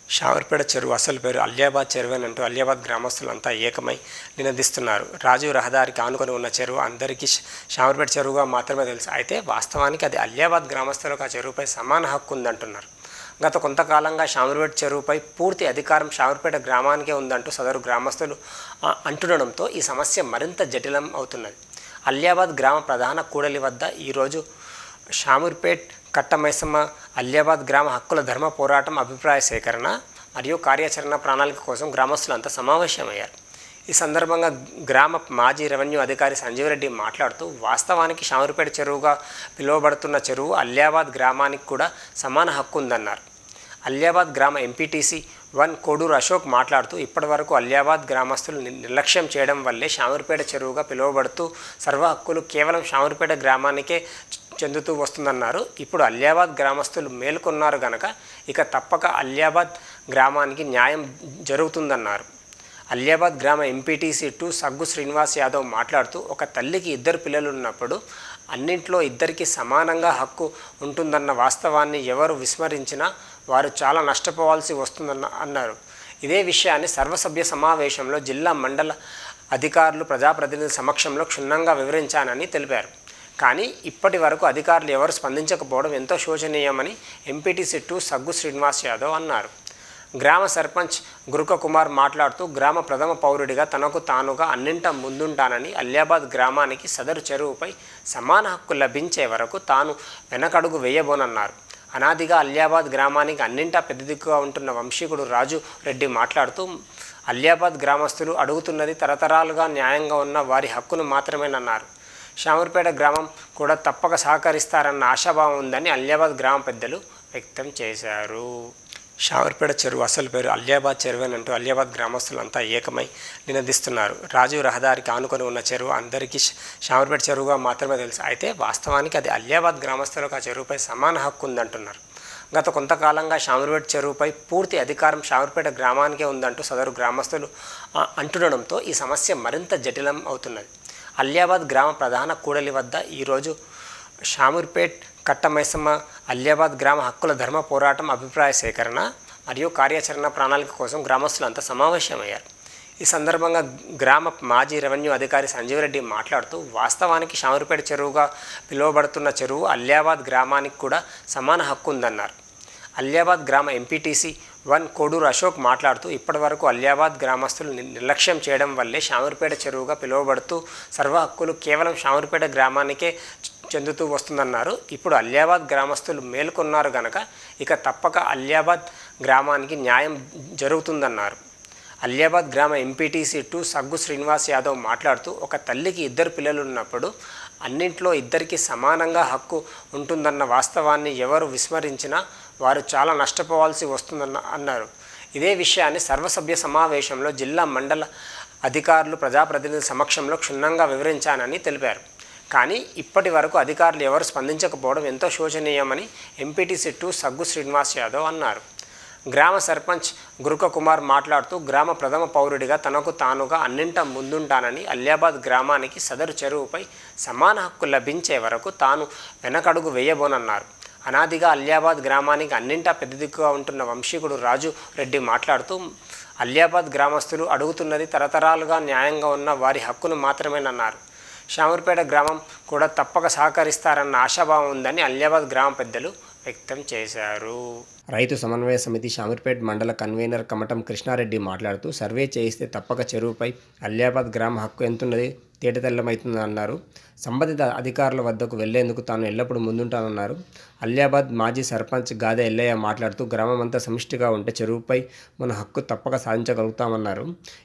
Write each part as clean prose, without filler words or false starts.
షావర్పేట చెరువు అసలు పేరు అలియాబాద్ చెరువేనంటూ అలియాబాద్ గ్రామస్తులంతా ఏకమై నినదిస్తున్నారు. రాజీవ్ రహదారికి ఆనుకొని ఉన్న చెరువు అందరికీ షావర్పేట చెరువుగా మాత్రమే తెలుసు. అయితే వాస్తవానికి అది అలియాబాద్ గ్రామస్తులకు ఆ చెరువుపై సమాన హక్కు ఉందంటున్నారు. గత కొంతకాలంగా షావర్పేట చెరువుపై పూర్తి అధికారం షావర్పేట గ్రామానికే ఉందంటూ సదరు గ్రామస్తులు అంటుండడంతో ఈ సమస్య మరింత జటిలం అవుతున్నది. అలియాబాద్ గ్రామ ప్రధాన కూడలి వద్ద ఈరోజు షామూర్పేట్ కట్టమైసమ్మ అలియాబాద్ గ్రామ హక్కుల ధర్మ పోరాటం అభిప్రాయ సేకరణ మరియు కార్యాచరణ ప్రణాళిక కోసం గ్రామస్తులంతా సమావేశమయ్యారు. ఈ సందర్భంగా గ్రామ మాజీ రెవెన్యూ అధికారి సంజీవరెడ్డి మాట్లాడుతూ వాస్తవానికి షామూర్పేట చెరువుగా పిలువబడుతున్న చెరువు అలియాబాద్ గ్రామానికి కూడా సమాన హక్కు ఉందన్నారు. అలియాబాద్ గ్రామ ఎంపీటీసీ 1 కోడూరు అశోక్ మాట్లాడుతూ ఇప్పటివరకు అలియాబాద్ గ్రామస్తులు నిర్లక్ష్యం చేయడం వల్లే షామూర్పేట చెరువుగా పిలువబడుతూ సర్వ హక్కులు కేవలం షామూర్పేట గ్రామానికే చెందుతూ వస్తుందన్నారు. ఇప్పుడు అలియాబాద్ గ్రామస్తులు మేల్కొన్నారు గనక ఇక తప్పక అలియాబాద్ గ్రామానికి న్యాయం జరుగుతుందన్నారు. అలియాబాద్ గ్రామ ఎంపీటీసీ 2 సగ్గు శ్రీనివాస్ యాదవ్ మాట్లాడుతూ ఒక తల్లికి 2 పిల్లలు ఉన్నప్పుడు అన్నింట్లో ఇద్దరికి సమానంగా హక్కు ఉంటుందన్న వాస్తవాన్ని ఎవరు విస్మరించినా వారు చాలా నష్టపోవాల్సి అన్నారు. ఇదే విషయాన్ని సర్వసభ్య సమావేశంలో జిల్లా మండల అధికారులు ప్రజాప్రతినిధుల సమక్షంలో క్షుణ్ణంగా వివరించానని తెలిపారు. కానీ ఇప్పటి వరకు అధికారులు ఎవరు స్పందించకపోవడం ఎంతో శోచనీయమని ఎంపీటీసీ 2 సగ్గు శ్రీనివాస్ యాదవ్ అన్నారు. గ్రామ సర్పంచ్ గురుక కుమార్ మాట్లాడుతూ గ్రామ ప్రథమ పౌరుడిగా తనకు తానుగా అన్నింట ముందుంటానని అలియాబాద్ గ్రామానికి సదరు చెరువుపై సమాన హక్కు లభించే వరకు తాను వెనకడుగు వేయబోనన్నారు. అనాదిగా అలియాబాద్ గ్రామానికి అన్నింటా పెద్ద దిక్కుగా ఉంటున్న వంశీకుడు రాజు రెడ్డి మాట్లాడుతూ అలియాబాద్ గ్రామస్తులు అడుగుతున్నది తరతరాలుగా న్యాయంగా ఉన్న వారి హక్కును మాత్రమేనన్నారు. షామూర్పేట గ్రామం కూడా తప్పక సహకరిస్తారన్న ఆశాభావం ఉందని అలియాబాద్ గ్రామ పెద్దలు వ్యక్తం చేశారు. షావర్పేట చెరువు అసలు పేరు అలియాబాద్ చెరువేనంటూ అలియాబాద్ గ్రామస్తులంతా ఏకమై నినదిస్తున్నారు. రాజీవ్ రహదారికి ఆనుకొని ఉన్న చెరువు అందరికీ షావర్పేట చెరువుగా మాత్రమే తెలుసు. అయితే వాస్తవానికి అది అలియాబాద్ గ్రామస్తులకు ఆ చెరువుపై సమాన హక్కు ఉందంటున్నారు. గత కొంతకాలంగా షామూర్పేట చెరువుపై పూర్తి అధికారం షావర్పేట గ్రామానికే ఉందంటూ సదరు గ్రామస్తులు అంటుండడంతో ఈ సమస్య మరింత జటిలం అవుతున్నది. అలియాబాద్ గ్రామ ప్రధాన కూడలి వద్ద ఈరోజు షామూర్పేట్ కట్టమైసమ్మ అలియాబాద్ గ్రామ హక్కుల ధర్మ పోరాటం అభిప్రాయ సేకరణ మరియు కార్యాచరణ ప్రణాళిక కోసం గ్రామస్తులంతా సమావేశమయ్యారు. ఈ సందర్భంగా గ్రామ మాజీ రెవెన్యూ అధికారి సంజీవరెడ్డి మాట్లాడుతూ వాస్తవానికి షామూర్పేట చెరువుగా పిలువబడుతున్న చెరువు అలియాబాద్ గ్రామానికి కూడా సమాన హక్కు ఉందన్నారు. అలియాబాద్ గ్రామ ఎంపీటీసీ 1 కోడూరు అశోక్ మాట్లాడుతూ ఇప్పటివరకు అలియాబాద్ గ్రామస్తులు నిర్లక్ష్యం చేయడం వల్లే షామూర్పేట చెరువుగా పిలువబడుతూ సర్వ హక్కులు కేవలం షామూర్పేట గ్రామానికే చెందుతూ వస్తుందన్నారు. ఇప్పుడు అలియాబాద్ గ్రామస్తులు మేల్కొన్నారు గనక ఇక తప్పక అలియాబాద్ గ్రామానికి న్యాయం జరుగుతుందన్నారు. అలియాబాద్ గ్రామ ఎంపీటీసీ 2 సగ్గు శ్రీనివాస్ యాదవ్ మాట్లాడుతూ ఒక తల్లికి 2 పిల్లలు ఉన్నప్పుడు అన్నింట్లో ఇద్దరికి సమానంగా హక్కు ఉంటుందన్న వాస్తవాన్ని ఎవరు విస్మరించినా వారు చాలా నష్టపోవాల్సి అన్నారు. ఇదే విషయాన్ని సర్వసభ్య సమావేశంలో జిల్లా మండల అధికారులు ప్రజాప్రతినిధుల సమక్షంలో క్షుణ్ణంగా వివరించానని తెలిపారు. కానీ ఇప్పటి వరకు అధికారులు ఎవరు స్పందించకపోవడం ఎంతో శోచనీయమని ఎంపీటీసీ 2 సగ్గు శ్రీనివాస్ యాదవ్ అన్నారు. గ్రామ సర్పంచ్ గురుక కుమార్ మాట్లాడుతూ గ్రామ ప్రథమ పౌరుడిగా తనకు తానుగా అన్నింట ముందుంటానని అలియాబాద్ గ్రామానికి సదరు చెరువుపై సమాన హక్కు లభించే వరకు తాను వెనకడుగు వేయబోనన్నారు. అనాదిగా అలియాబాద్ గ్రామానికి అన్నింటా పెద్ద దిక్కుగా ఉంటున్న వంశీకుడు రాజు రెడ్డి మాట్లాడుతూ అలియాబాద్ గ్రామస్తులు అడుగుతున్నది తరతరాలుగా న్యాయంగా ఉన్న వారి హక్కును మాత్రమేనన్నారు. షామూర్పేట గ్రామం కూడా తప్పక సహకరిస్తారన్న ఆశాభావం ఉందని అలియాబాద్ గ్రామ పెద్దలు వ్యక్తం చేశారు. రైతు సమన్వయ సమితి షామూర్పేట మండల కన్వీనర్ కమటం కృష్ణారెడ్డి మాట్లాడుతూ సర్వే చేయిస్తే తప్పక చెరువుపై అలియాబాద్ గ్రామ హక్కు ఎంతున్నది తేటతెల్లమవుతుందన్నారు. సంబంధిత అధికారుల వద్దకు వెళ్లేందుకు తాను ఎల్లప్పుడూ ముందుంటానన్నారు. అలియాబాద్ మాజీ సర్పంచ్ గాదె ఎల్లయ్య మాట్లాడుతూ గ్రామం అంతా సమిష్టిగా ఉంటే చెరువుపై మన హక్కు తప్పక సాధించగలుగుతామన్నారు.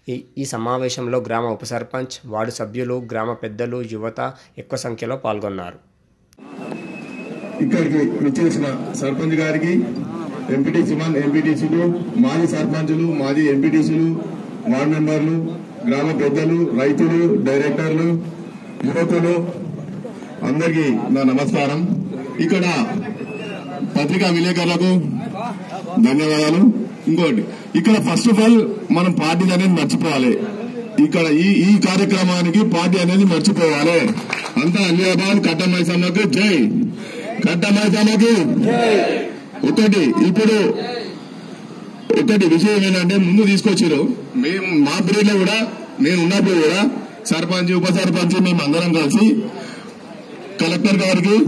ఈ సమావేశంలో గ్రామ ఉప సర్పంచ్, వార్డు సభ్యులు, గ్రామ పెద్దలు, యువత ఎక్కువ సంఖ్యలో పాల్గొన్నారు. ఇక్కడికి విచ్చేసిన సర్పంచ్ గారికి, ఎంపీటీసీ 1, ఎంపీటీసీ 2, మాజీ సర్పంచులు, మాజీ ఎంపీటీసీలు, వార్డు మెంబర్లు, గ్రామ పెద్దలు, రైతులు, డైరెక్టర్లు, యువకులు అందరికీ నా నమస్కారం. ఇక్కడ పత్రికా విలేకరులకు ధన్యవాదాలు. ఇంకోటి, ఇక్కడ ఫస్ట్ ఆఫ్ ఆల్ మనం పార్టీ అనేది మర్చిపోవాలి. ఇక్కడ ఈ కార్యక్రమానికి పార్టీ అనేది మర్చిపోవాలి. అంతా అలియాబాద్ కట్టమైసమ్మకు జై, కట్టమైసమ్మకు ఒకటి. ఇప్పుడు ఒక్కటి విషయం ఏంటంటే ముందు తీసుకొచ్చారు. మేము మా పీరియడ్ లో కూడా నేను ఉన్నప్పుడు కూడా సర్పంచ్ ఉప సర్పంచ్ మేము అందరం కలిసి కలెక్టర్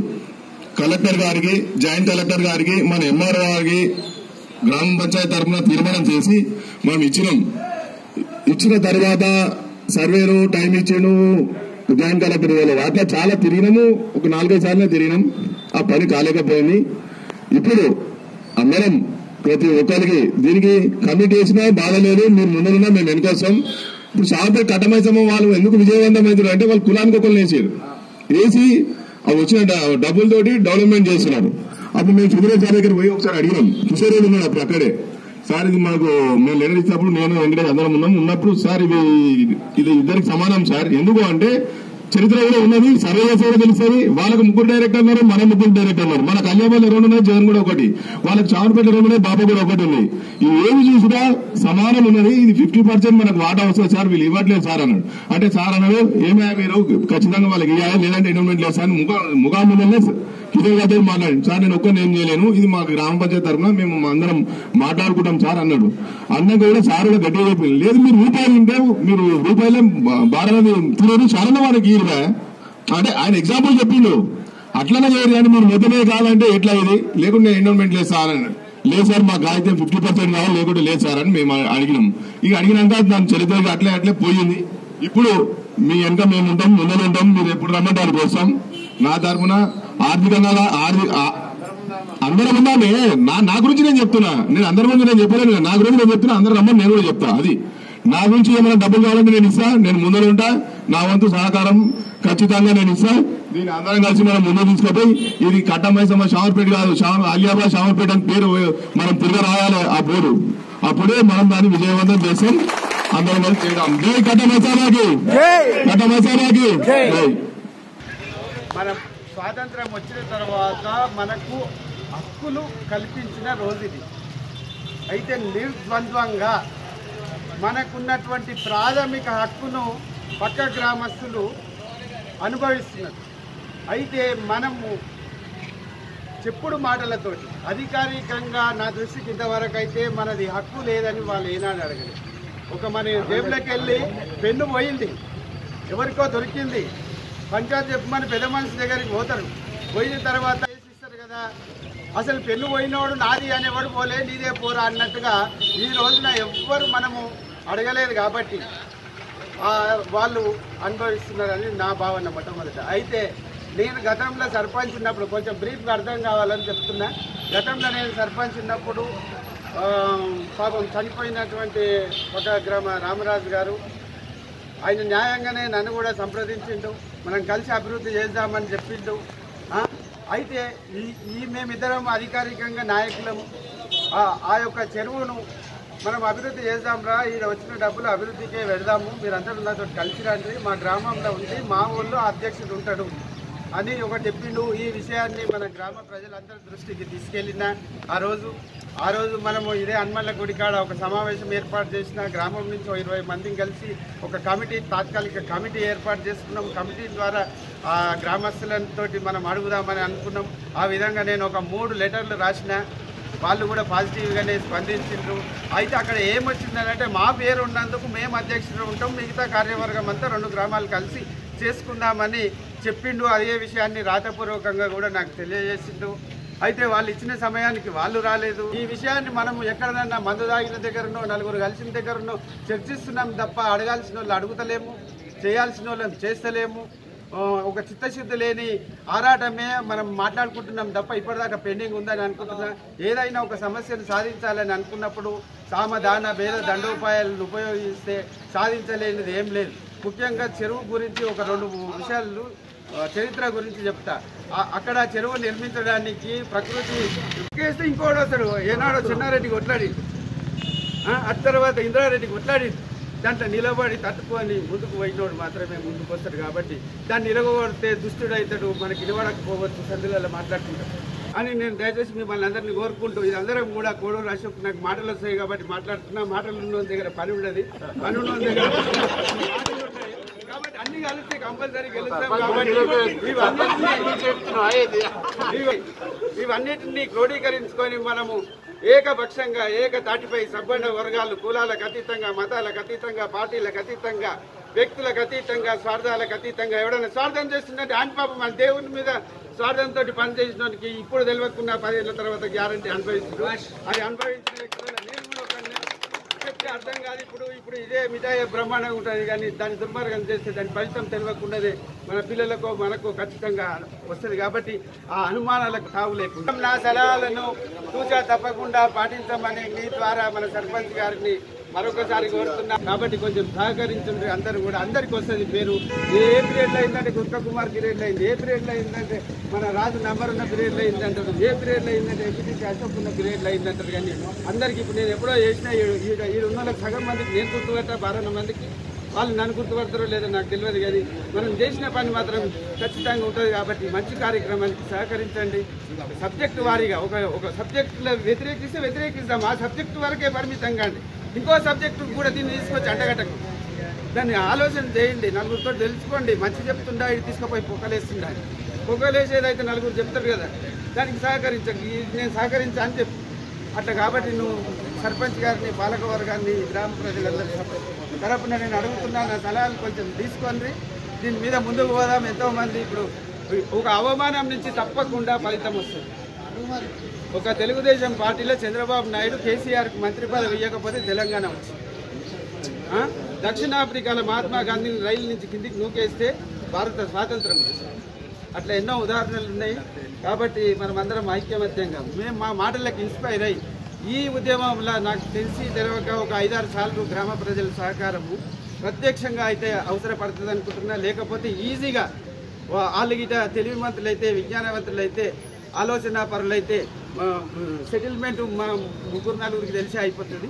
గారికి జాయింట్ కలెక్టర్ గారికి మన ఎంఆర్ఓ గారికి గ్రామ పంచాయతీ తరఫున తీర్మానం చేసి మనం ఇచ్చిన తర్వాత సర్వేలు టైం ఇచ్చాను జాయింట్ కలెక్టర్ వెళ్ళారు. అట్లా చాలా తిరిగినాము, ఒక 4-5 సార్లు తిరిగినాం. ఆ పని కాలేకపోయింది. ఇప్పుడు అందరం ప్రతి ఒక్కరికి దీనికి కమిటీ వేసినా బాధ లేదు, మీరు ముందున్నా మేము వెనుకొస్తాం. ఇప్పుడు షాపే కట్టమైసమ్మ వాళ్ళు ఎందుకు విజయవంతం అవుతారు అంటే వాళ్ళు కులానికి ఒకరు వేసి అవి వచ్చిన డబ్బులతోటి డెవలప్మెంట్ చేస్తున్నారు. అప్పుడు మేము సుధీర్ సార్ దగ్గర పోయి ఒకసారి అడిగినాం. కిషోర్ ఉన్నాడు అప్పుడు అక్కడే. సార్ ఇది మాకు మేము లెటర్ ఇచ్చినప్పుడు నేను వెంకటేష్ అందరం ఉన్నప్పుడు సార్ ఇది ఇద్దరికి సమానం సార్. ఎందుకు అంటే చరిత్ర కూడా ఉన్నది, సర్వే చేసే కూడా తెలుస్తుంది. వాళ్ళకి 3 డైరెక్టర్ ఉన్నారు, మన 3 డైరెక్టర్ ఉన్నారు. మన కళ్యాణ్ 2 ఉన్నాయి, జగన్ కూడా ఒకటి, వాళ్ళకి చావరపేట 2 ఉన్నాయి, బాబా కూడా ఒకటి ఉంది. ఇది ఏమి చూసినా సమానం ఉన్నది. ఇది 50% మనకు వాటా వస్తుంది సార్, వీళ్ళు ఇవ్వట్లేదు సార్ అన్నాడు. అంటే సార్ అన్నాడు ఏమైనా మీరు ఖచ్చితంగా వాళ్ళకి ఇవ్వాలి, లేదంటే ఇన్వెస్ట్మెంట్ లేదు సార్. ముఖాముఖంగా కిషోర్ గారితో మాట్లాడి సార్ నేను ఒక్కరిని ఏం చేయలేను, ఇది మా గ్రామ పంచాయతీ తరఫున మేము అందరం మాట్లాడుకుంటాం సార్ అన్నాడు. అన్నాక కూడా సార్ కూడా గట్టిగా చెప్పింది, లేదు మీరు రూపాయలు ఉంటే మీరు రూపాయలే బారని తిరిగి చాలా వాడికి అంటే ఆయన ఎగ్జాంపుల్ చెప్పిండు. అట్లనే చేయరు కానీ మీరు మొత్తమే కావాలంటే ఎట్లా ఇది, లేకుంటే నేను ఇన్వెస్ట్మెంట్ లేదు సార్ అన్నాడు. లేదు సార్ మా కాగితం 50% కావాలి, లేకుంటే లేదు సార్ అని మేము అడిగినాం. ఇక అడిగినాక దాని చరిత్రగా అట్లే పోయింది. ఇప్పుడు మీ వెనక మేము ఉంటాం, ముందర ఉంటాం, మీరు ఎప్పుడు రమ్మంటారు కోసం నా తరఫున ఆర్థికంగా అందరం ఉన్నామే. నా గురించి నేను చెప్తున్నా, నేను అందరి గురించి నేను చెప్పలేను, నా గురించి నేను చెప్తున్నా, అందరూ రమ్మని నేను కూడా చెప్తా. అది నా గురించి ఏమైనా డబ్బులు కావాలంటే నేను ఇస్తా, నేను ముందర ఉంటా, నా వంతు సహకారం ఖచ్చితంగా నేను ఇస్తా. దీన్ని అందరం కలిసి మనం ముందు తీసుకుపోయి ఇది కట్టమైసమ్మ షావర్పేట కాదు, అలియాబాద్ షావర్పేట అని పేరు మనం తిరిగి రాయాలి ఆ పేరు. అప్పుడే మనం దాన్ని విజయవంతం చేస్తాం. అందరం కలిసి చేయడం. జై కట్టమైసమ్మకి, కట్టమైసమ్మకి. మనం స్వాతంత్రం వచ్చిన తర్వాత మనకు హక్కులు కల్పించిన రోజు ఇది. అయితే నిర్ద్వంద్వంగా మనకున్నటువంటి ప్రాథమిక హక్కును పక్క గ్రామస్తులు అనుభవిస్తున్నారు. అయితే మనము చెప్పుడు మాటలతోటి అధికారికంగా నా దృష్టికి ఇంతవరకు అయితే మనది హక్కు లేదని వాళ్ళు ఏనాడు అడగలేదు. ఒక మన జేబులోకి వెళ్ళి పెన్ను పోయింది, ఎవరికో దొరికింది, పంచాయతీ చెప్పమని పెద్ద మనిషి దగ్గరికి పోతారు. పోయిన తర్వాత ఇస్తారు కదా, అసలు పెన్ను పోయినవాడు నాది అనేవాడు పోలే, నీదే పోరా అన్నట్టుగా ఈ రోజున ఎవ్వరు మనము అడగలేదు కాబట్టి వాళ్ళు అనుభవిస్తున్నారని నా భావన మొట్టమొదట. అయితే నేను గతంలో సర్పంచ్ ఉన్నప్పుడు కొంచెం బ్రీఫ్గా అర్థం కావాలని చెప్తున్నా. గతంలో నేను సర్పంచ్ ఉన్నప్పుడు పాపం చనిపోయినటువంటి ఒక గ్రామ రామరాజు గారు, ఆయన న్యాయంగానే నన్ను కూడా సంప్రదించిండు, మనం కలిసి అభివృద్ధి చేద్దామని చెప్పిండు. అయితే మేమిద్దరం అధికారికంగా నాయకులము. ఆ యొక్క చెరువును మనం అభివృద్ధి చేద్దాంరా, ఈడ వచ్చిన డబ్బులు అభివృద్ధికే పెడదాము, మీరందరూ నాతో కలిసి రండి, మా గ్రామంలో ఉండి మా ఊళ్ళో అధ్యక్షుడు ఉంటాడు అని ఒకటి చెప్పిండు. ఈ విషయాన్ని మన గ్రామ ప్రజలందరి దృష్టికి తీసుకెళ్ళిన ఆ రోజు మనము ఇదే హనుమల్ల గుడికాడ ఒక సమావేశం ఏర్పాటు చేసిన, గ్రామం నుంచి 20 మందిని కలిసి ఒక తాత్కాలిక కమిటీ ఏర్పాటు చేసుకున్నాం. కమిటీ ద్వారా ఆ గ్రామస్తులతో మనం అడుగుదామని అనుకున్నాం. ఆ విధంగా నేను ఒక 3 లెటర్లు రాసిన, వాళ్ళు కూడా పాజిటివ్గానే స్పందించిండ్రు. అయితే అక్కడ ఏమొచ్చిందంటే మా పేరు ఉన్నందుకు మేము అధ్యక్షులు ఉంటాం, మిగతా కార్యవర్గం అంతా 2 గ్రామాలు కలిసి చేసుకుందామని చెప్పిండు. అదే విషయాన్ని రాతపూర్వకంగా కూడా నాకు తెలియజేసిండు. అయితే వాళ్ళు ఇచ్చిన సమయానికి వాళ్ళు రాలేదు. ఈ విషయాన్ని మనం ఎక్కడైనా మందు తాగిన దగ్గరనో నలుగురు కలిసిన దగ్గరనో చర్చిస్తున్నాం తప్ప అడగాల్సిన వాళ్ళు అడుగుతలేము, చేయాల్సిన వాళ్ళని చేస్తలేము. ఒక చిత్తశుద్ధి లేని ఆరాటమే మనం మాట్లాడుకుంటున్నాం తప్ప ఇప్పటిదాకా పెండింగ్ ఉందని అనుకుంటున్నా. ఏదైనా ఒక సమస్యను సాధించాలని అనుకున్నప్పుడు సామదాన భేద దండోపాయాలను ఉపయోగిస్తే సాధించలేనిది ఏం లేదు. ముఖ్యంగా చెరువు గురించి ఒక 2 విషయాలు చరిత్ర గురించి చెప్తా. అక్కడ చెరువు నిర్మించడానికి ప్రకృతి కేస్తే ఇంకోటి వస్తాడు, ఏనాడో చిన్నారెడ్డి కొట్లాడి, ఆ తర్వాత ఇంద్రారెడ్డి కొట్లాడి, దాంట్లో నిలబడి తట్టుకొని ముందుకు పోయినోడు మాత్రమే ముందుకు వస్తాడు. కాబట్టి దాన్ని నిలబడితే దుష్టుడైతాడు, మనకి నిలబడకపోవచ్చు, సందులలో మాట్లాడుకుంటాడు అని నేను దయచేసి మిమ్మల్ని అందరినీ కోరుకుంటూ, ఇది అందరం కూడా కోడూరు అశోక్ నాకు మాటలు వస్తాయి కాబట్టి మాట్లాడుతున్నా. మాటలు ఉన్న దగ్గర పని ఉండదు, పని ఉన్న దగ్గర కాబట్టి అన్ని కలిస్తే కంపల్సరీ గెలుస్తాం. కాబట్టి ఇవన్నిటిని క్రోడీకరించుకొని మనము ఏకపక్షంగా ఏకతాటిపై సబ్బండ వర్గాలు కులాలకు అతీతంగా మతాలకు అతీతంగా పార్టీలకు అతీతంగా వ్యక్తులకు అతీతంగా స్వార్థాలకు అతీతంగా ఎవడైనా స్వార్థం చేస్తుందంటే పాపం మన దేవుని మీద స్వార్థంతో పనిచేసినోనికి ఇప్పుడు తెలియకున్న 10 ఏళ్ల తర్వాత గ్యారంటీ అనుభవిస్తున్నారు. అది అనుభవించిన వ్యక్తులు నేను కూడా ఒక చెప్తే అర్థం కాదు. ఇప్పుడు ఇదే మిఠాయి బ్రహ్మాండంగా ఉంటుంది, కానీ దాన్ని దుర్మార్గం చేస్తే దాని ఫలితం తెలియకున్నదే మన పిల్లలకు మనకు ఖచ్చితంగా వస్తుంది. కాబట్టి ఆ అనుమానాలకు తావు లేకుండా నా సలహాలను తూచా తప్పకుండా పాటించమని మీ ద్వారా మన సర్పంచ్ గారిని మరొకసారి కోరుతున్నాం. కాబట్టి కొంచెం సహకరించండి అందరూ కూడా. అందరికి వస్తుంది పేరు. ఏ పీరియడ్లో అయిందంటే గుర్క కుమార్ పీరియడ్లో అయింది, ఏ పీరియడ్లో అయిందంటే మన రాజు నంబర్ ఉన్న పీరియడ్లో అయిందంటారు, ఏ పీరియడ్లో అయిందంటే ఎంపీటీసీ అశోక్ ఉన్న పీరియడ్లో అయిందంటారు. కానీ అందరికీ ఇప్పుడు నేను ఎప్పుడో చేసినా ఈ 200 సగం మందికి నేను గుర్తుపట్టా, 12 మందికి వాళ్ళు నన్ను గుర్తుపడతారో లేదో నాకు తెలియదు. కానీ మనం చేసిన పని మాత్రం ఖచ్చితంగా ఉంటుంది. కాబట్టి మంచి కార్యక్రమానికి సహకరించండి. సబ్జెక్టు వారీగా ఒక సబ్జెక్టులో వ్యతిరేకిస్తాం, ఆ సబ్జెక్టు వరకే పరిమితం కాండి. ఇంకో సబ్జెక్టు కూడా దీన్ని తీసుకొచ్చి అంటగట్టకు, దాన్ని ఆలోచన చేయండి, నలుగురితో తెలుసుకోండి. మంచి చెప్తుండా ఇది తీసుకుపోయి పొక్కలేస్తుండా, పొక్కలేసేదైతే నలుగురు చెప్తారు కదా, దానికి నేను సహకరించా అని చెప్పు అట్లా. కాబట్టి నువ్వు సర్పంచ్ గారిని పాలకవర్గాన్ని గ్రామ ప్రజలందరి తరపున నేను అడుగుతున్నా, నా సలహాలు కొంచెం తీసుకోండి. దీని మీద ముందుకు పోదాం. ఎంతోమంది ఇప్పుడు ఒక అవమానం నుంచి తప్పకుండా ఫలితం వస్తుంది. ఒక తెలుగుదేశం పార్టీలో చంద్రబాబు నాయుడు కేసీఆర్కి మంత్రి పదవి ఇవ్వకపోతే తెలంగాణ వచ్చింది. దక్షిణాఫ్రికాలో మహాత్మా గాంధీని రైలు నుంచి కిందికి నూకేస్తే భారత స్వాతంత్రం వచ్చింది. అట్లా ఎన్నో ఉదాహరణలు ఉన్నాయి. కాబట్టి మనమందరం ఐక్యమత్యంగా మేము మా మాటలకు ఇన్స్పైర్ అయ్యి ఈ ఉద్యమంలో నాకు తెలియక ఒక 5-6 సార్లు గ్రామ ప్రజల సహకారము ప్రత్యక్షంగా అయితే అవసరపడుతుంది అనుకుంటున్నా. లేకపోతే ఈజీగా వాళ్ళు గిట తెలివిమంతులైతే, విజ్ఞానవంతులైతే, ఆలోచన పరులైతే సెటిల్మెంట్ మా 3-4 తెలిసి అయిపోతుంది.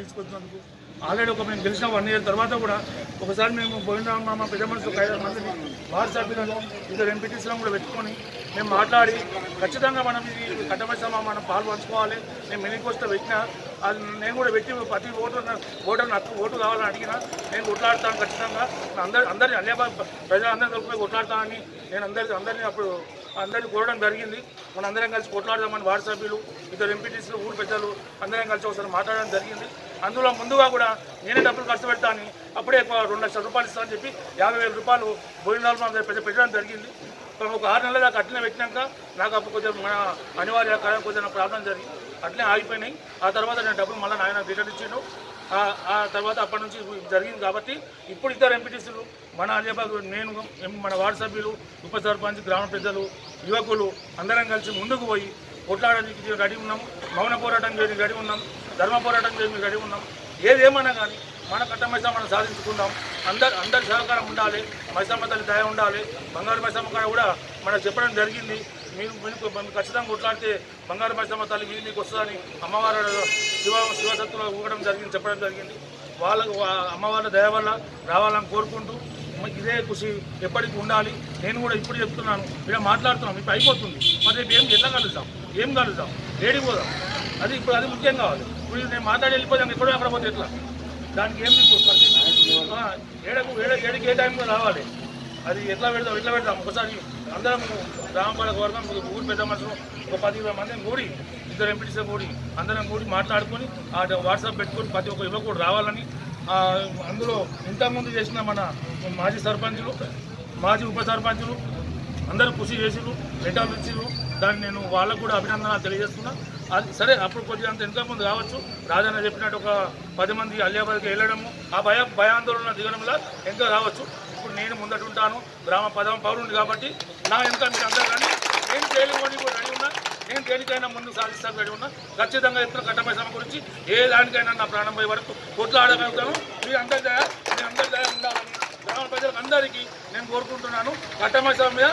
ఆల్రెడీ మేము గెలిచిన 1 year తర్వాత కూడా ఒకసారి మేము పోయిన మా పెద్ద మనుషులు 5-6 మందిని వార్డు సభ్యులను 2 ఎంపీటీసీలను కూడా పెట్టుకొని మేము మాట్లాడి ఖచ్చితంగా మనం ఇది కట్టమేసామా, మనం పాలు పంచుకోవాలి. నేను మెనికొస్తే పెట్టినా అది నేను కూడా పెట్టి ప్రతి ఓటర్ నాకు ఓటు కావాలని అడిగినా నేను కొట్లాడతాను ఖచ్చితంగా. అందరినీ అలియాబాద్ ప్రజలందరినీ కలిపి కొట్లాడతానని నేను అందరినీ అప్పుడు అందరినీ కోరడం జరిగింది. మనం అందరం కలిసి కొట్లాడదామని వార్డు సభ్యులు 2 ఎంపీటీసీలు ఊరు పెద్దలు అందరం కలిసి ఒకసారి మాట్లాడడం జరిగింది. అందులో ముందుగా కూడా నేనే డబ్బులు ఖర్చు పెడతాను, అప్పుడే 2 లక్షల రూపాయలు ఇస్తానని చెప్పి 50,000 రూపాయలు భోజనాలు పెట్టడం జరిగింది. ఒక 6 నెలల దాకా అట్లనే పెట్టినాక నాకు అప్పుడు కొంచెం మన అనివార్య కొంచెం ప్రాబ్లం జరిగి అట్లనే ఆగిపోయినాయి. ఆ తర్వాత నేను డబ్బులు మళ్ళీ ఆయన రిటర్న్ ఇచ్చిండు. ఆ తర్వాత అప్పటి నుంచి జరిగింది. కాబట్టి ఇప్పుడు 2 ఎంపీటీసీలు మన అలియాబాద్, నేను, మన వార్డు సభ్యులు, ఉప సర్పంచ్, గ్రామ పెద్దలు, యువకులు అందరం కలిసి ముందుకు పోయి కొట్లాడడానికి రెడీ ఉన్నాం. మౌన పోరాటం చేయడానికి రెడీ ఉన్నాం. ధర్మ పోరాటం చేయడానికి రెడీ ఉన్నాం. ఏదేమన్నా కానీ మన కట్టమైసా మనం సాధించుకుందాం. అందరి సహకారం ఉండాలి. మైసమ్మ తల్లి దయ ఉండాలి. బంగారు మైసమ్మ కాడ కూడా మనకు చెప్పడం జరిగింది, మీరు ఖచ్చితంగా కొట్లాడితే బంగారు మైసమ్మ తల్లి మీకు వస్తుందని అమ్మవారు శివశక్తులు ఊగడం జరిగింది, చెప్పడం జరిగింది. వాళ్ళకు అమ్మవారి దయ వల్ల రావాలని కోరుకుంటూ ఇదే కృషి ఎప్పటికీ ఉండాలి. నేను కూడా ఇప్పుడు చెప్తున్నాను, ఇలా మాట్లాడుతున్నాం, ఇప్పుడు అయిపోతుంది. మరి రేపు ఎట్లా కలుద్దాం, ఏం కలుద్దాం, ఏడిపోదాం, అది ముఖ్యం కావాలి. ఇప్పుడు నేను మాట్లాడి వెళ్ళిపోదాం, ఎక్కడో అక్కడ పోతే ఎట్లా, దానికి ఏం ఏడికి ఏ టైంలో రావాలి, అది ఎట్లా పెడదాం. ఒకసారి అందరం గ్రామపాలక వర్గం, ఊరు పెద్ద మనుషులు ఒక 10-20 మందిని కూడి, 2 ఎంపీటీసీ కూడి అందరం కూడి మాట్లాడుకొని వాట్సాప్ పెట్టుకొని ప్రతి ఒక్క యువకుడు రావాలని, అందులో ఇంతకుముందు చేసిన మన మాజీ సర్పంచులు, మాజీ ఉప సర్పంచులు అందరూ కృషి చేసిరు, లెటర్లు ఇచ్చిరు. దాన్ని నేను వాళ్ళకు కూడా అభినందనలు తెలియజేస్తున్నా. అది సరే, అప్పుడు కొద్దిగా అంత ఇంకా ముందు కావచ్చు. రాజన్న చెప్పినట్టు ఒక 10 మంది అలియాబాద్కి వెళ్ళడము, ఆ భయాందోళన దిగడంలో ఇంకా రావచ్చు. ఇప్పుడు నేను ముందట ఉంటాను, గ్రామ పౌరుని కాబట్టి నా ఎంత మీరు అందరూ కానీ నేను తేలికొని కూడా రెడీ ఉన్నా. నేను దేనికైనా ముందు సాధిస్తాను రెడీ ఉన్నా. ఖచ్చితంగా ఎత్తున కట్టమైసమ్మ గురించి ఏ దానికైనా నా ప్రాణం పోయే వరకు కొట్లాడగలుగుతాను. మీ అందరి దయ ఉండాలని గ్రామ ప్రజలకు అందరికీ నేను కోరుకుంటున్నాను. కట్టమైసమ్మ మీద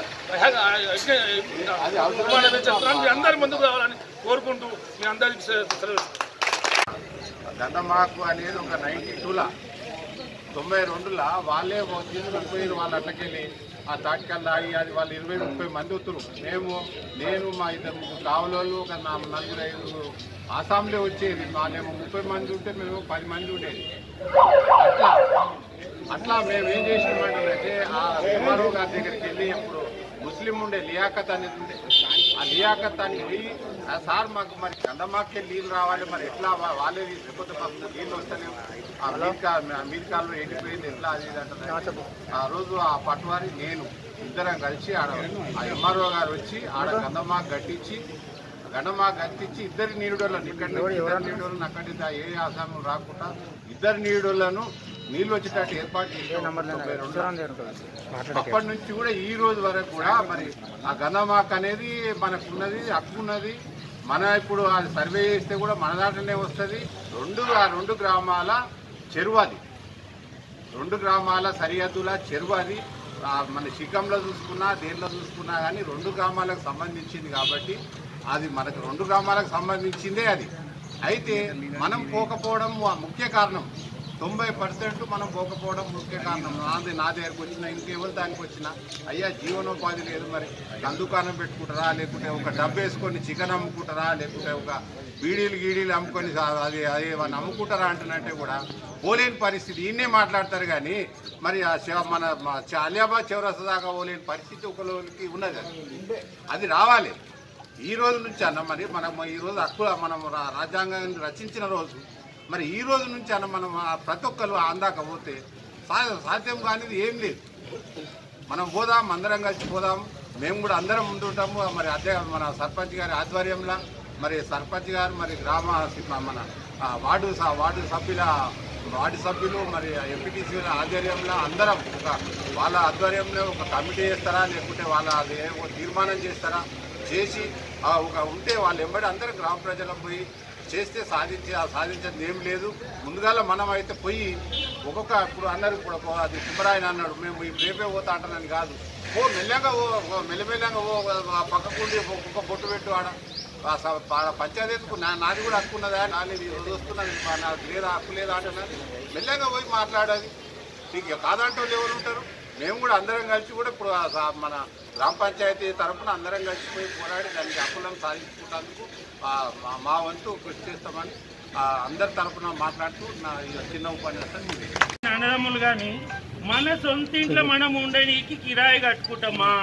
చెప్తున్నాను, మీ అందరి ముందుకు రావాలని కోరుకుంటూ మీ అందరికీ సెలవు. దండమాకు అనేది ఒక 92లో 92లో వాళ్ళే తీసుకుపోయారు. వాళ్ళు అట్లకెళ్ళి ఆ తాటికల్ తాగి అది వాళ్ళు 20-30 మంది వస్తురు. నేను మా 2-3 కావలోళ్ళు, ఒక 4-5 ఆసాంలో వచ్చేది. మేము 30 మంది ఉంటే మేము 10 మంది ఉండేది. అట్లా మేము ఏం చేసినామంటే ఆ ఎంఆర్ఓ గారి దగ్గరికి వెళ్ళి, అప్పుడు ముస్లిం ఉండే లియాఖత్ అనేది ఉండే, ఆ లియాకత్ అనేది సార్ మాకు మరి గంధమాకే నీళ్ళు రావాలి, మరి ఎట్లా వాళ్ళే తీసుకుపోతే మాకు నీళ్ళు వస్తలేవు, ఆ మీరికాల్లో ఎండిపోయింది ఎట్లా అది అంటారు. ఆ రోజు ఆ పట్వారి నేను ఇద్దరం కలిసి ఆడ ఆ ఎంఆర్ఓ గారు వచ్చి ఆడ గంధమాకు కట్టించి ఇద్దరి నీడోళ్ళను ఇక్కడి నీడోళ్ళను అక్కడి ఏ ఆసాము రాకుండా ఇద్దరు నీడోళ్ళను నీళ్ళు వచ్చేటట్టు ఏర్పాటు చేసి అప్పటి నుంచి కూడా ఈ రోజు వరకు కూడా మరి ఆ గంధమాకు అనేది మనకున్నది, హక్కు ఉన్నది. మన ఇప్పుడు అది సర్వే చేస్తే కూడా మన దాంట్లోనే వస్తుంది. ఆ రెండు గ్రామాల చెరువు అది, 2 గ్రామాల సరిహద్దుల చెరువు అది. మన శిఖంలో చూసుకున్నా దేంట్లో చూసుకున్నా కానీ 2 గ్రామాలకు సంబంధించింది కాబట్టి అది మనకు 2 గ్రామాలకు సంబంధించిందే అది. అయితే మనం పోకపోవడం ముఖ్య కారణం, 90% మనం పోకపోవడం ముఖ్య కారణం. నా దగ్గరకు వచ్చినా ఇంకెవరు దానికి వచ్చినా అయ్యా జీవనోపాధి లేదు, మరి దుకాణం పెట్టుకుంటారా, లేకుంటే ఒక డబ్బు వేసుకొని చికెన్ అమ్ముకుంటారా, లేకుంటే ఒక బీడీలు అమ్ముకొని అది వాళ్ళు అమ్ముకుంటారా అంటున్నట్టే కూడా పోలేని పరిస్థితి. ఈయనే మాట్లాడతారు కానీ మరి మన అలియాబాద్ చౌరస్తా దాకా పోలేని పరిస్థితి ఒకరికి ఉన్నది. అది రావాలి ఈ రోజు నుంచి అన్న. మరి మనం ఈరోజు హక్కు మనం రాజ్యాంగాన్ని రచించిన రోజు, మరి ఈ రోజు నుంచి అన్న మనం ప్రతి ఒక్కరు అందాక పోతే సాధ్యం కానిది ఏం లేదు. మనం పోదాం, అందరం కలిసి పోదాం, మేము కూడా అందరం ముందుంటాము. మరి మన సర్పంచ్ గారి ఆధ్వర్యంలో మరి సర్పంచ్ గారు మరి మన వార్డు సభ్యులు మరి ఎంపీటీసీ ఆధ్వర్యంలో అందరం వాళ్ళ ఆధ్వర్యంలో ఒక కమిటీ చేస్తారా, లేకుంటే వాళ్ళ తీర్మానం చేస్తారా, చేసి ఉంటే వాళ్ళు ఎంబడి అందరం గ్రామ ప్రజలకు పోయి చేస్తే సాధించేది ఏం లేదు. ముందుగా మనం అయితే పోయి ఇప్పుడు అన్నారు, ఇప్పుడు అది సుబ్బరాయన అన్నాడు, మేము రేపే పోతా అంటానని కాదు, మెల్లమెల్లంగా పక్కకుండి ఒక్కొక్క బొట్టు పెట్టు ఆడ పంచాయతీకు నాది కూడా హక్కు ఉన్నదా, నాది వస్తున్నది, నాకు లేదా హక్కు లేదా అంటున్నది, మెల్లగా పోయి మాట్లాడాలి. నీకు కాదంటూ ఎవరు ఉంటారు? మేము కూడా అందరం కలిసి కూడా ఇప్పుడు మన గ్రామ పంచాయతీ తరఫున అందరం కలిసిపోయి పోరాడి దానికి హక్కులను సాధించుకుంటేందుకు మా వంతు కృషి చేస్తామని అందరి తరఫున మాట్లాడుతూ నా చిన్న ఉపన్యాసం. అన్నదమ్ములు కానీ మన సొంత ఇంట్లో మనం ఉండడానికి కిరాయి కట్టుకుంటామా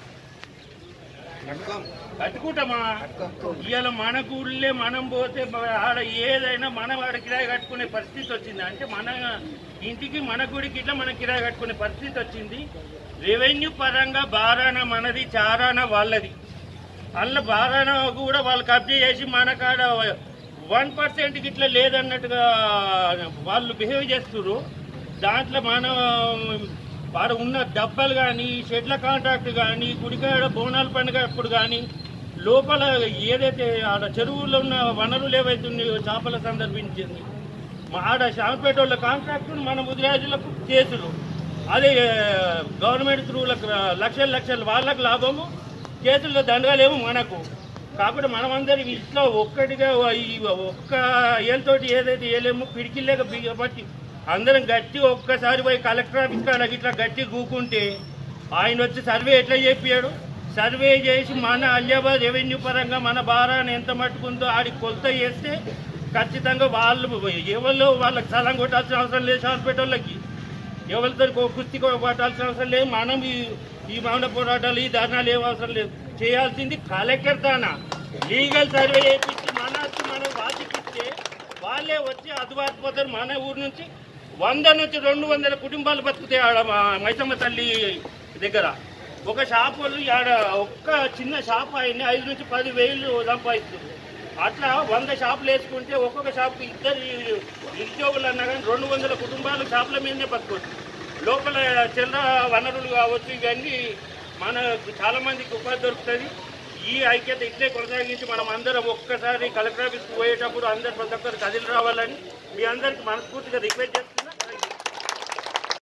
ఇవాళ మన ఊళ్ళే మనం పోతే ఆడ ఏదైనా మనం ఆడ కిరాయి కట్టుకునే పరిస్థితి వచ్చింది. అంటే మన ఇంటికి మన గుడికి ఇట్లా మనం కిరాయి కట్టుకునే పరిస్థితి వచ్చింది. రెవెన్యూ పరంగా బారాన మనది, చారాన వాళ్ళది. అందులో బారాన కూడా వాళ్ళు కబ్జా చేసి మన కాడ 1% ఇట్లా లేదన్నట్టుగా వాళ్ళు బిహేవ్ చేస్తున్నారు. దాంట్లో మనం వాడు ఉన్న డబ్బాలు కానీ, షెడ్ల కాంట్రాక్ట్ కానీ, గుడికాడ బోనాల పండుగ అప్పుడు కానీ, లోపల ఏదైతే ఆడ చెరువుల్లో ఉన్న వనరులు ఏవైతే ఉన్నాయో చేపల సందర్భించింది, ఆడ శాంపేట వాళ్ళ కాంట్రాక్టులు మన ముదిరాజులకు కేసులు, అదే గవర్నమెంట్ త్రూలకు లక్షలు వాళ్ళకు లాభము, కేసుల్లో దండగాలేమో మనకు. కాకుండా మనమందరం ఇట్లా ఒక్కటిగా ఒక్క ఏళ్ళతోటి ఏదైతే ఏలేమో పిడికిలేక బిగబట్టి అందరం గట్టి ఒక్కసారి పోయి కలెక్టర్ ఆఫీస్ కాడ ఇట్లా గట్టి కూకుంటే ఆయన వచ్చి సర్వే ఎట్లా చెప్పాడు. సర్వే చేసి మన అలియాబాద్ రెవెన్యూ పరంగా మన భారాన్ని ఎంత మట్టుకుందో ఆడికి కొలత చేస్తే ఖచ్చితంగా వాళ్ళు ఎవరిలో వాళ్ళకి స్థలం కొట్టాల్సిన అవసరం లేదు. షాన్పేట వాళ్ళకి ఎవరితో కుస్తీ కొట్టాల్సిన అవసరం లేదు. మనం ఈ మౌన పోరాటాలు, ఈ ధర్నాలు ఏం అవసరం లేదు. చేయాల్సింది కలెక్టర్ తానా లీగల్ సర్వే చేయించి మనం వాసిపిస్తే వాళ్ళే వచ్చి అదుబాటుపోతారు. మన ఊరు నుంచి 100 నుంచి 200 కుటుంబాలు బతుకుతాయి ఆడ మైసమ్మ తల్లి దగ్గర. ఒక షాప్ వాళ్ళు ఆడ ఒక్క చిన్న షాప్ ఆయన్ని 5 నుంచి 10 వేలు సంపాదిస్తుంది. అట్లా 100 షాపులు వేసుకుంటే ఒక్కొక్క షాప్కి 2 నిరుద్యోగులు అన్నా కానీ 200 కుటుంబాలు షాపుల మీదనే బతుకోవచ్చు. లోపల చిల్లర వనరులు కావచ్చు, ఇవన్నీ మనకు చాలా మందికి ఉపాధి దొరుకుతుంది. ఈ ఐక్యత ఇట్లే కొనసాగించి మనం అందరం ఒక్కసారి కలెక్టర్ ఆఫీస్కి పోయేటప్పుడు అందరు ప్రతి ఒక్కరు కదిలి రావాలని మీ అందరికి మనస్ఫూర్తిగా రిక్వెస్ట్ చేస్తున్నాం.